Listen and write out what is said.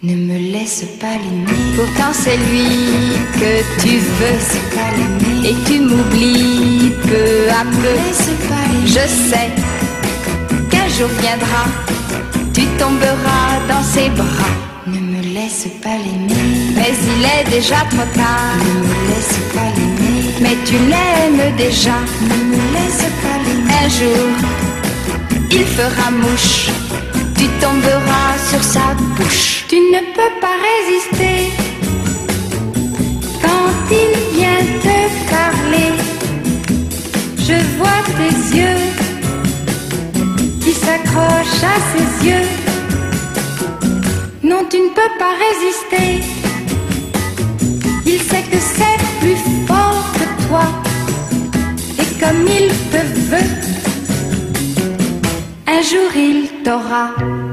Ne me laisse pas l'aimer. Pourtant c'est lui que tu veux. Laisse pas l'aimer. Et tu m'oublies peu à peu. Laisse pas l'aimer. Je sais qu'un jour viendra, tu tomberas dans ses bras. Ne me laisse pas l'aimer. Mais il est déjà trop tard. Ne me laisse pas l'aimer. Mais tu l'aimes déjà. Ne me laisse pas l'aimer. Un jour, il fera mouche. Tu tomberas sur sa bouche. Tu ne peux pas résister quand il vient te parler. Je vois tes yeux qui s'accrochent à ses yeux. Non, tu ne peux pas résister. Il sait que c'est plus fort que toi. Et comme il te veut, un jour il t'aura.